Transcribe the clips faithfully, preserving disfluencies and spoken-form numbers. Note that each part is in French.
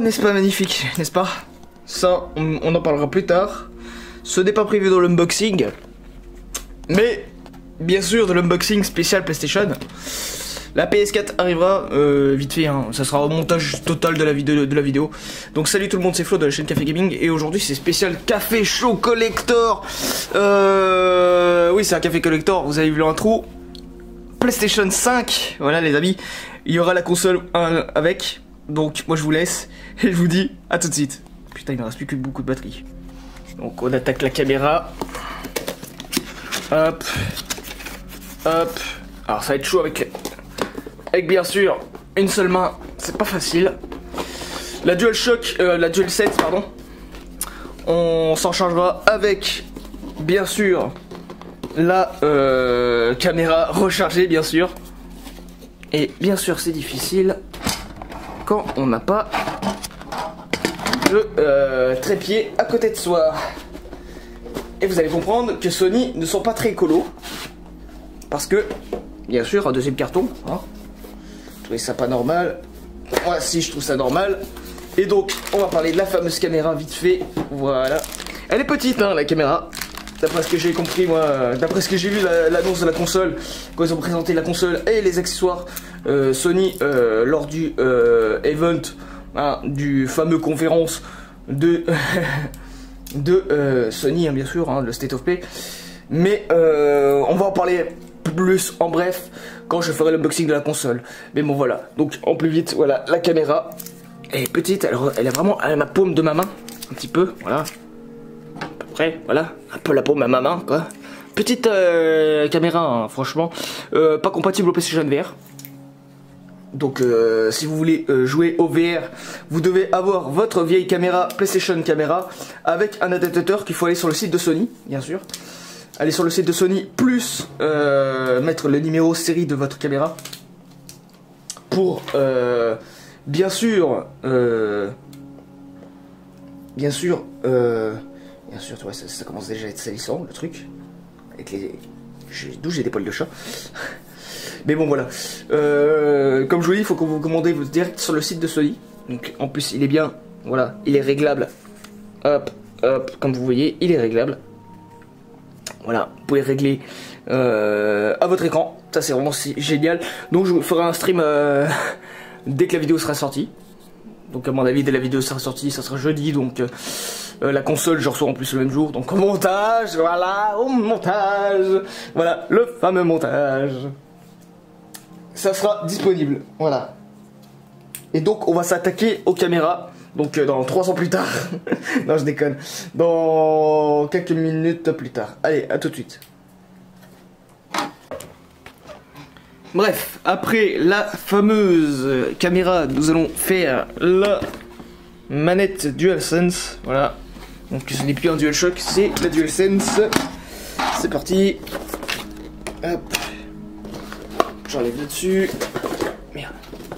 n'est-ce pas magnifique, n'est-ce pas? Ça, on, on en parlera plus tard. Ce n'est pas prévu dans l'unboxing. Mais, bien sûr, de l'unboxing spécial PlayStation. La P S quatre arrivera euh, vite fait, hein. Ça sera au montage total de la, vidéo, de la vidéo. Donc salut tout le monde, c'est Flo de la chaîne Café Gaming. Et aujourd'hui c'est spécial Café Chaud Collector. euh, Oui, c'est un Café Collector, vous avez vu l'intro. PlayStation cinq, voilà les amis. Il y aura la console un, avec. Donc moi je vous laisse et je vous dis à tout de suite. Putain, il ne reste plus que beaucoup de batterie. Donc on attaque la caméra. Hop. Hop. Alors ça va être chaud avec... Avec bien sûr une seule main, c'est pas facile. La DualShock, euh, la DualSense pardon. On s'en chargera avec bien sûr la euh, caméra rechargée bien sûr. Et bien sûr c'est difficile quand on n'a pas de euh, trépied à côté de soi. Et vous allez comprendre que Sony ne sont pas très écolos. Parce que, bien sûr, un deuxième carton, hein. Vous trouvez ça pas normal? Moi si je trouve ça normal. Et donc on va parler de la fameuse caméra vite fait. Voilà. Elle est petite hein la caméra. D'après ce que j'ai compris moi, d'après ce que j'ai vu l'annonce la, de la console, quand ils ont présenté la console et les accessoires euh, Sony euh, lors du euh, event hein, du fameux conférence de de euh, Sony hein, bien sûr, hein, le State of Play. Mais euh, on va en parler plus en bref quand je ferai l'unboxing de la console. Mais bon voilà, donc en plus vite, voilà, la caméra elle est petite, elle, elle est vraiment à la paume de ma main, un petit peu, voilà, à peu près, voilà, un peu la paume à ma main quoi. Petite euh, caméra, hein, franchement, euh, pas compatible au PlayStation V R. Donc euh, si vous voulez euh, jouer au V R, vous devez avoir votre vieille caméra PlayStation caméra avec un adaptateur qu'il faut aller sur le site de Sony, bien sûr. Allez sur le site de Sony, plus euh, mettre le numéro série de votre caméra pour, euh, bien sûr, euh, bien sûr, euh, bien sûr, tu vois, ça, ça commence déjà à être salissant, le truc, avec les, d'où j'ai des poils de chat. Mais bon, voilà, euh, comme je vous l'ai dit, il faut que vous commandez direct sur le site de Sony. Donc, en plus, il est bien, voilà, il est réglable, hop, hop, comme vous voyez, il est réglable. Voilà, vous pouvez régler euh, à votre écran, ça c'est vraiment génial. Donc je vous ferai un stream euh, dès que la vidéo sera sortie. Donc à mon avis, dès la vidéo sera sortie, ça sera jeudi. Donc euh, la console, je reçois en plus le même jour. Donc au montage, voilà, au montage, voilà, le fameux montage. Ça sera disponible, voilà. Et donc on va s'attaquer aux caméras. Donc euh, dans trois ans plus tard. Non je déconne. Dans quelques minutes plus tard. Allez, à tout de suite. Bref, après la fameuse caméra, nous allons faire la manette DualSense. Voilà. Donc ce n'est plus un DualShock, c'est la DualSense. C'est parti. Hop. J'enlève là-dessus. Merde.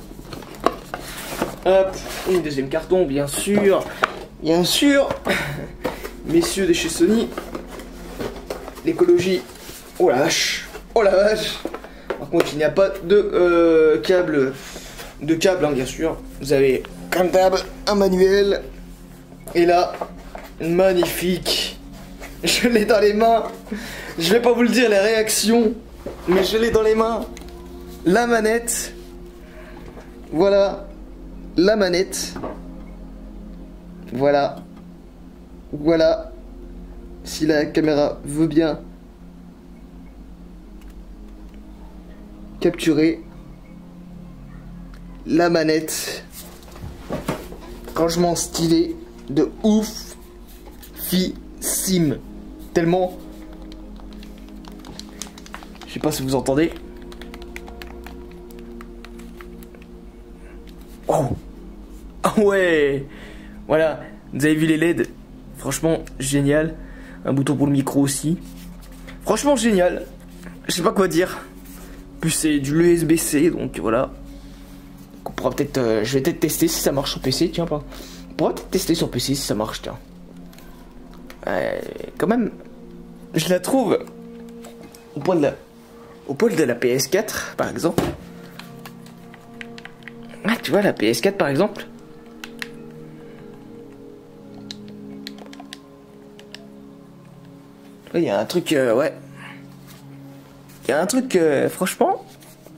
Hop, une deuxième carton, bien sûr, bien sûr, messieurs de chez Sony, l'écologie, oh la vache, oh la vache. Par contre, il n'y a pas de euh, câble, de câble, hein, bien sûr. Vous avez comme d'hab un manuel, et là, magnifique, je l'ai dans les mains. Je vais pas vous le dire les réactions, mais je l'ai dans les mains. La manette, voilà. La manette, voilà, voilà, si la caméra veut bien capturer la manette, rangement stylé de ouf, fissime, tellement, je sais pas si vous entendez. Oh. Ah ouais. Voilà, vous avez vu les L E D. Franchement, génial. Un bouton pour le micro aussi. Franchement, génial. Je sais pas quoi dire. En plus, c'est du U S B C, donc voilà. On pourra peut-être... Euh, je vais peut-être tester si ça marche sur P C, tiens pas. On pourra peut-être tester sur P C si ça marche, tiens. Euh, quand même, je la trouve au poil de la, au poil de la P S quatre, par exemple. Ah, tu vois, la P S quatre, par exemple. Il y a un truc, euh, ouais. Il y a un truc, euh, franchement.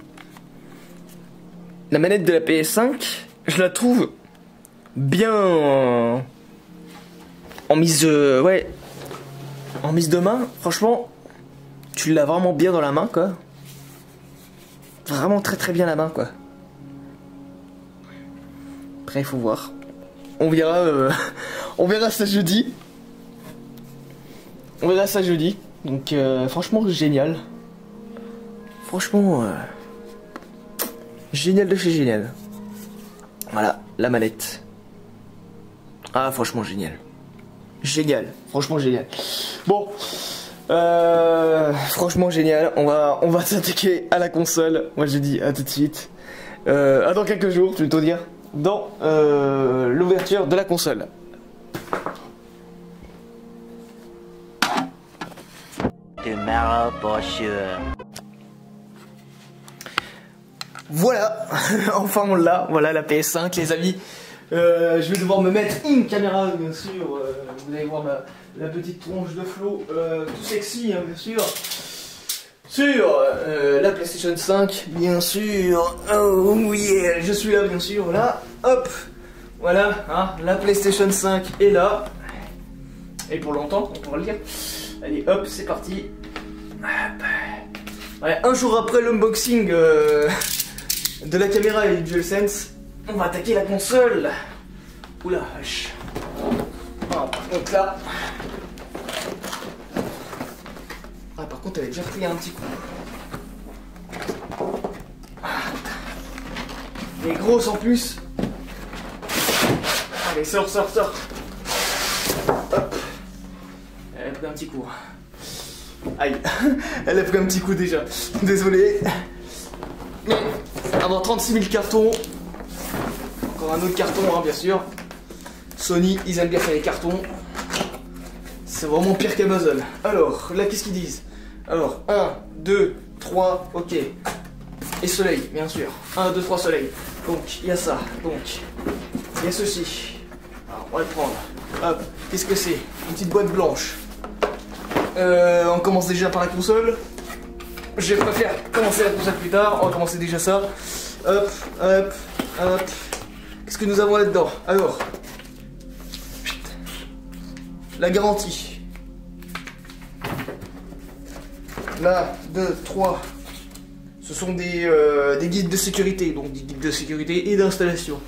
La manette de la P S cinq, je la trouve bien en, en mise, euh, ouais, en mise de main. Franchement, tu l'as vraiment bien dans la main, quoi. Vraiment très très bien la main, quoi. Après, il faut voir. On verra, euh, on verra ça jeudi. On verra ça jeudi. Donc, euh, franchement, génial. Franchement, euh, génial de chez génial. Voilà, la manette. Ah, franchement, génial. Génial, franchement, génial. Bon, euh, franchement, génial. On va, on va s'attaquer à la console. Moi, je dis à tout de suite. Euh, à dans quelques jours, tu veux tout dire. Dans euh, l'ouverture de la console. Tomorrow for sure. Voilà, enfin on l'a, voilà la P S cinq les amis. Euh, je vais devoir me mettre une caméra bien sûr, euh, vous allez voir ma, la petite tronche de Flo, euh, tout sexy hein, bien sûr. Sur euh, la PlayStation cinq bien sûr, oh yeah, je suis là bien sûr, là, hop, voilà, hein, la PlayStation cinq est là. Et pour longtemps, on pourra le dire. Allez hop, c'est parti. Hop. Ouais, un jour après l'unboxing euh, de la caméra et du DualSense, on va attaquer la console. Oula, vache. Ah, par contre là... Ah, par contre elle a déjà pris un petit coup. Ah, elle est grosse en plus. Allez, sors, sors, sors. Hop. Elle a pris un petit coup. Aïe, elle a pris un petit coup déjà. Désolé. Mais avoir trente-six mille cartons. Encore un autre carton, hein, bien sûr. Sony, ils aiment bien faire les cartons. C'est vraiment pire qu'Amazon. Alors, là, qu'est-ce qu'ils disent? Alors, un, deux, trois, ok. Et soleil, bien sûr. un, deux, trois, soleil. Donc, il y a ça. Donc, il y a ceci. Alors, on va le prendre. Hop, qu'est-ce que c'est? Une petite boîte blanche. Euh, on commence déjà par la console. Je préfère commencer la console plus tard. On va commencer déjà ça. Hop, hop, hop. Qu'est-ce que nous avons là-dedans? Alors, la garantie. Là, deux, trois. Ce sont des, euh, des guides de sécurité. Donc des guides de sécurité et d'installation.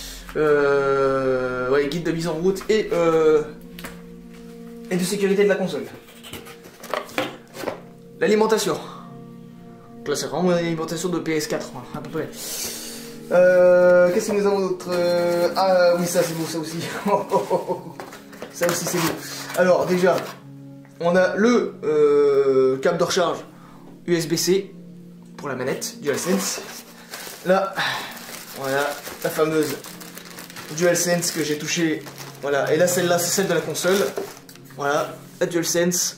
Euh, ouais, guide de mise en route et, euh, et de sécurité de la console. L'alimentation. Donc là, c'est vraiment une alimentation de P S quatre, hein, à peu près. Euh, Qu'est-ce que nous avons d'autre? euh, Ah oui, ça c'est beau, ça aussi. Ça aussi c'est beau. Alors déjà, on a le euh, câble de recharge U S B C pour la manette DualSense. Là, voilà la fameuse DualSense que j'ai touchée. Voilà, et là celle-là c'est celle de la console. Voilà, la DualSense.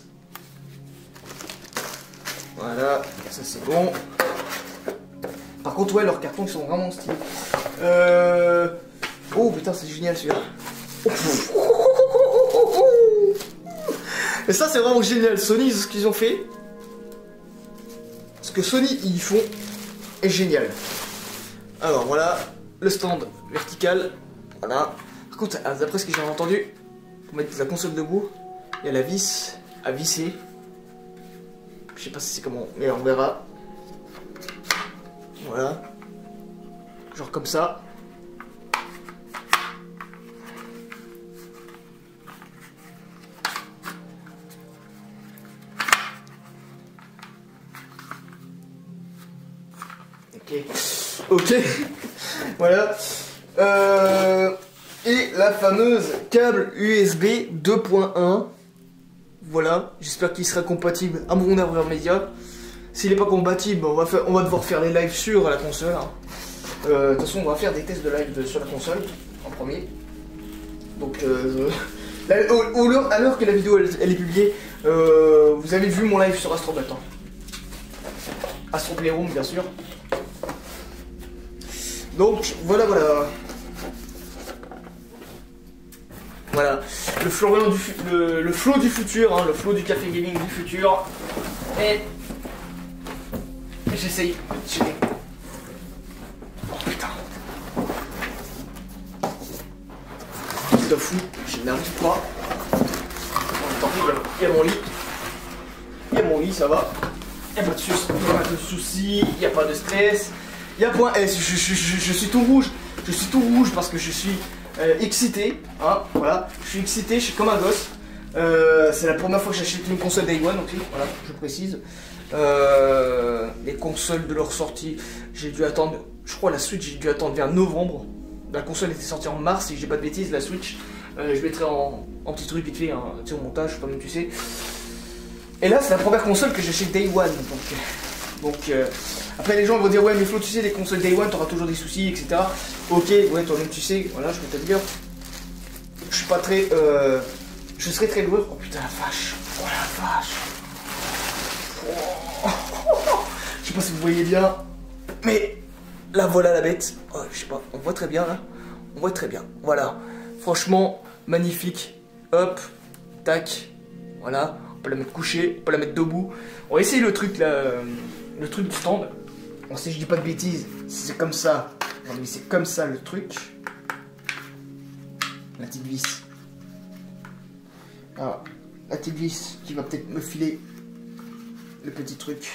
Voilà, ça c'est bon. Par contre, ouais, leurs cartons sont vraiment stylés. Euh... Oh putain, c'est génial celui-là. Et ça, c'est vraiment génial. Sony, ce qu'ils ont fait, ce que Sony ils font est génial. Alors voilà, le stand vertical. Voilà. Par contre, d'après ce que j'ai entendu, pour mettre la console debout, il y a la vis à visser. Je sais pas si c'est comment, mais on verra. Voilà. Genre comme ça. Ok. Ok. Voilà. Euh, et la fameuse câble U S B deux point un. Voilà. J'espère qu'il sera compatible à mon serveur média. S'il n'est pas compatible, on va, faire, on va devoir faire des lives sur la console. Hein. Euh, de toute façon, on va faire des tests de live de, sur la console en premier. Donc, euh, je... là, au, au, à l'heure que la vidéo elle, elle est publiée, euh, vous avez vu mon live sur Astrobot. Hein. Astro Playroom, bien sûr. Donc, voilà, voilà. Voilà, le Florian du le, le flow du futur, hein, le flow du café gaming du futur. Et j'essaye de tirer. Oh putain. C'est de fou, je n'arrive pas. Tant pis, il y a mon lit. Il y a mon lit, ça va. Il n'y a pas de soucis, il n'y a pas de soucis, il n'y a pas de stress. Il y a point S, je, je, je, je suis tout rouge. Je suis tout rouge parce que je suis euh, excité. Hein, voilà, je suis excité, je suis comme un gosse. Euh, c'est la première fois que j'achète une console Day One, ok, voilà, je précise. Euh, les consoles de leur sortie, j'ai dû attendre, je crois la Switch, j'ai dû attendre vers novembre. La console était sortie en mars, si j'ai pas de bêtises, la Switch. Euh, je mettrai en, en petit truc vite fait, hein, tu sais, au montage, comme tu sais. Et là, c'est la première console que j'achète Day One. Donc, donc euh, après, les gens vont dire, ouais, mais Flo, tu sais, les consoles Day One, t'auras toujours des soucis, et cetera. Ok, ouais, toi-même, tu sais, voilà, je peux te dire. Je suis pas très. Euh, je serais très loueur. Oh putain, la vache. Oh la vache. Oh. Je sais pas si vous voyez bien, mais là, voilà la bête. Oh, je sais pas, on voit très bien là. On voit très bien. Voilà. Franchement, magnifique. Hop, tac. Voilà. On peut la mettre couchée, on peut la mettre debout. On va essayer le truc là, euh, le truc du stand. On sait, je dis pas de bêtises, c'est comme ça. Non mais c'est comme ça le truc. La petite vis. Alors, la petite vis qui va peut-être me filer le petit truc.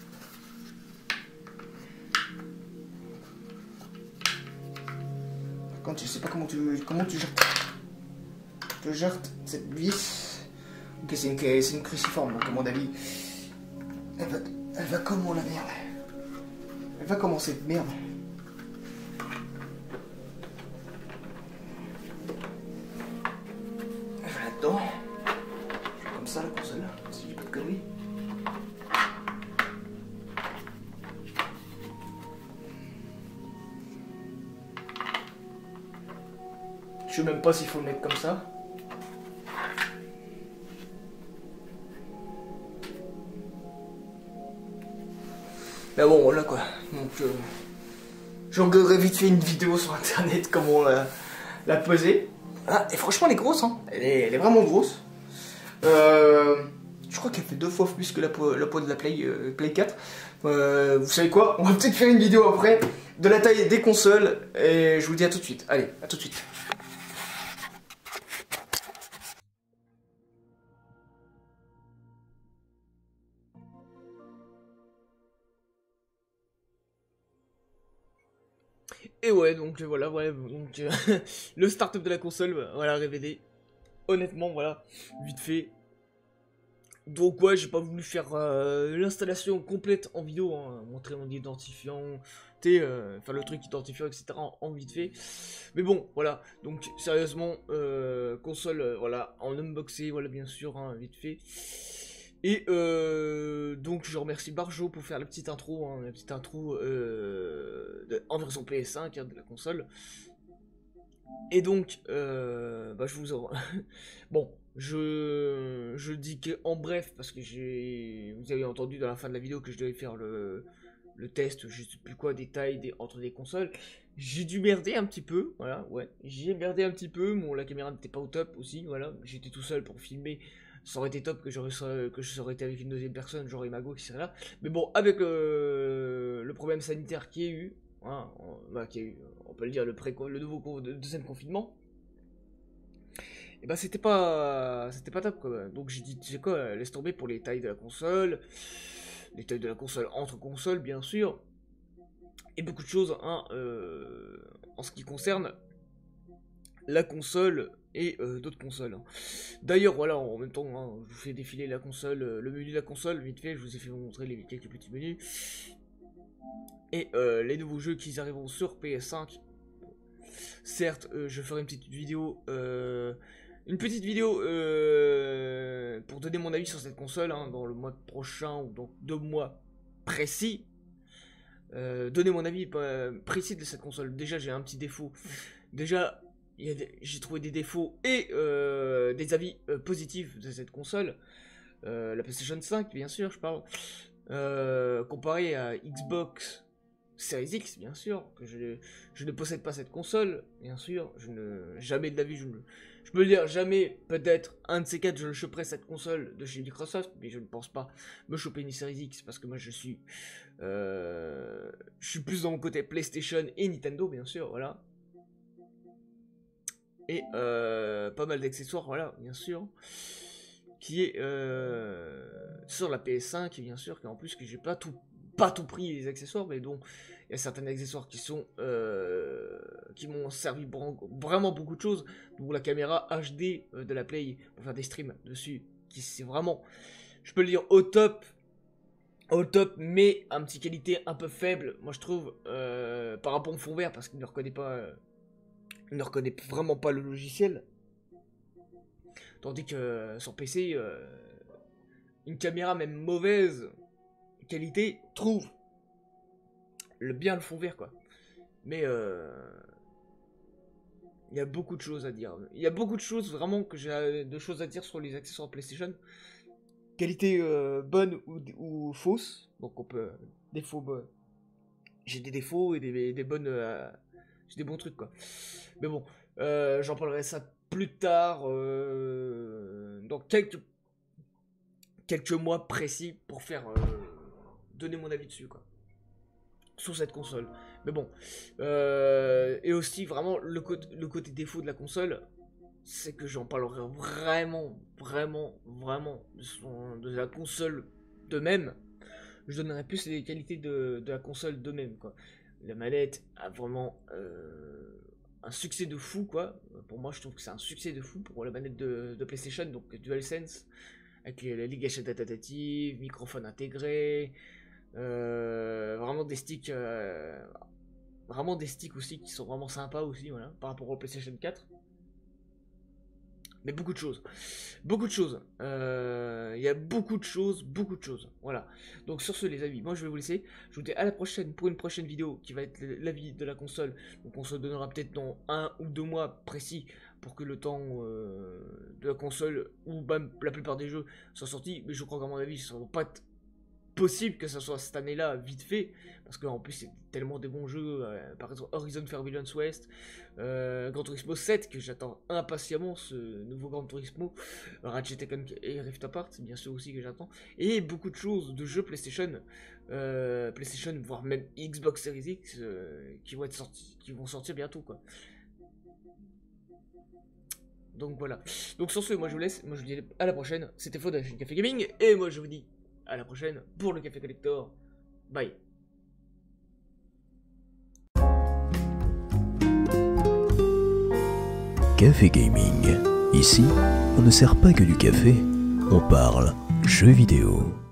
Par contre, je sais pas comment tu comment tu gères. Tu gères cette vis. Ok, c'est une, une cruciforme, donc à mon avis, elle va, elle va comment la merde? Elle va comment cette merde? Elle va là-dedans. Comme ça la console, si j'ai pas de conneries. Je sais même pas s'il faut le mettre comme ça. Mais bon, voilà quoi. Donc, euh, j'aurais vite fait une vidéo sur internet comment la, la poser. Ah, et franchement, elle est grosse, hein. Elle est, elle est vraiment grosse. Euh, je crois qu'elle fait deux fois plus que la peau, la peau de la Play, euh, Play quatre. Euh, vous savez quoi? On va peut-être faire une vidéo après de la taille des consoles. Et je vous dis à tout de suite. Allez, à tout de suite. Et ouais, donc voilà, voilà, donc euh, le start-up de la console, voilà, révélé. Honnêtement, voilà, vite fait. Donc ouais, j'ai pas voulu faire euh, l'installation complète en vidéo, hein, montrer mon identifiant, tu euh, faire le truc identifiant, et cetera en, en vite fait. Mais bon, voilà, donc sérieusement, euh, console, euh, voilà, en unboxé, voilà, bien sûr, hein, vite fait. Et euh, donc je remercie Barjo pour faire la petite intro, hein, la petite intro euh, de, en version P S cinq hein, de la console. Et donc, euh, bah je vous en... bon, je, je dis que en bref, parce que j'ai, vous avez entendu dans la fin de la vidéo que je devais faire le, le test, je sais plus quoi, des tailles des, entre des consoles. J'ai dû merder un petit peu, voilà, ouais, j'ai merdé un petit peu, bon, la caméra n'était pas au top aussi, voilà, j'étais tout seul pour filmer. Ça aurait été top que, que je serais été avec une deuxième personne, genre Imago qui serait là. Mais bon, avec le, le problème sanitaire qu'il y a eu, hein, on, bah, qu'il y a eu, on peut le dire, le, pré le nouveau le deuxième confinement, et bah c'était pas c'était pas top quoi. Donc j'ai dit, tu sais quoi, laisse tomber pour les tailles de la console, les tailles de la console entre consoles bien sûr, et beaucoup de choses hein, euh, en ce qui concerne la console et euh, d'autres consoles. Hein. D'ailleurs, voilà, en même temps, hein, je vous fais défiler la console, euh, le menu de la console, vite fait, je vous ai fait vous montrer les quelques petits menus. Et euh, les nouveaux jeux qui arriveront sur P S cinq. Certes, euh, je ferai une petite vidéo, euh, une petite vidéo euh, pour donner mon avis sur cette console hein, dans le mois prochain ou dans deux mois précis. Euh, donner mon avis euh, précis de cette console. Déjà, j'ai un petit défaut. Déjà, j'ai trouvé des défauts et euh, des avis euh, positifs de cette console. Euh, la PlayStation cinq, bien sûr, je parle. Euh, comparé à Xbox Series X, bien sûr, que je, je ne possède pas cette console, bien sûr, je ne, jamais de la vie, je, ne, je peux le dire, jamais, peut-être, un de ces quatre, je le choperai cette console de chez Microsoft, mais je ne pense pas me choper une Series X, parce que moi je suis, euh, je suis plus dans mon côté PlayStation et Nintendo, bien sûr, voilà. Et euh, pas mal d'accessoires, voilà, bien sûr, qui est euh, sur la P S cinq, bien sûr, qu'en plus que j'ai pas tout pas tout pris les accessoires, mais donc il y a certains accessoires qui sont euh, qui m'ont servi vraiment beaucoup de choses, donc la caméra H D de la Play pour faire des streams dessus, qui c'est vraiment, je peux le dire, au top, au top, mais un petit qualité un peu faible, moi je trouve, euh, par rapport au fond vert, parce qu'il ne reconnaît pas, euh, il ne reconnaît vraiment pas le logiciel, tandis que euh, sur P C, euh, une caméra même mauvaise qualité trouve le bien le fond vert, quoi. Mais euh, il y a beaucoup de choses à dire. Il y a beaucoup de choses vraiment que j'ai de choses à dire sur les accessoires PlayStation. Qualité euh, bonne ou, ou fausse. Donc on peut défauts. Bah, j'ai des défauts et des, des bonnes. Euh, j'ai des bons trucs, quoi. Mais bon, euh, j'en parlerai ça plus tard, euh, dans quelques quelques mois précis pour faire. Euh, donner mon avis dessus, quoi, sur cette console. Mais bon, euh, et aussi vraiment le, co le côté défaut de la console, c'est que j'en parlerai vraiment, vraiment, vraiment de, son, de la console de même. Je donnerai plus les qualités de, de la console de même, quoi. La manette a vraiment euh, un succès de fou, quoi. Pour moi, je trouve que c'est un succès de fou pour la manette de, de PlayStation, donc DualSense, avec les, les gâchettes adaptatives, microphone intégré. Euh, vraiment des sticks euh, vraiment des sticks aussi qui sont vraiment sympas aussi, voilà, par rapport au PlayStation quatre. Mais beaucoup de choses, beaucoup de choses, il euh, y a beaucoup de choses, beaucoup de choses, voilà. Donc sur ce les amis, moi je vais vous laisser, je vous dis à la prochaine pour une prochaine vidéo qui va être l'avis de la console. Donc on se donnera peut-être dans un ou deux mois précis pour que le temps euh, de la console ou même la plupart des jeux soient sortis. Mais je crois qu'à mon avis ça va pas être possible que ça soit cette année-là vite fait, parce qu'en plus c'est tellement des bons jeux, euh, par exemple Horizon Forbidden West, euh, Gran Turismo sept que j'attends impatiemment, ce nouveau Gran Turismo, Ratchet and Clank et Rift Apart bien sûr aussi que j'attends, et beaucoup de choses de jeux PlayStation, euh, PlayStation voire même Xbox Series X euh, qui vont être sortis, qui vont sortir bientôt, quoi. Donc voilà. Donc sur ce, moi je vous laisse, moi je vous dis à la prochaine. C'était Faux de la chaîne Café Gaming, et moi je vous dis à la prochaine pour le Café Collector. Bye. Café Gaming. Ici, on ne sert pas que du café, on parle jeux vidéo.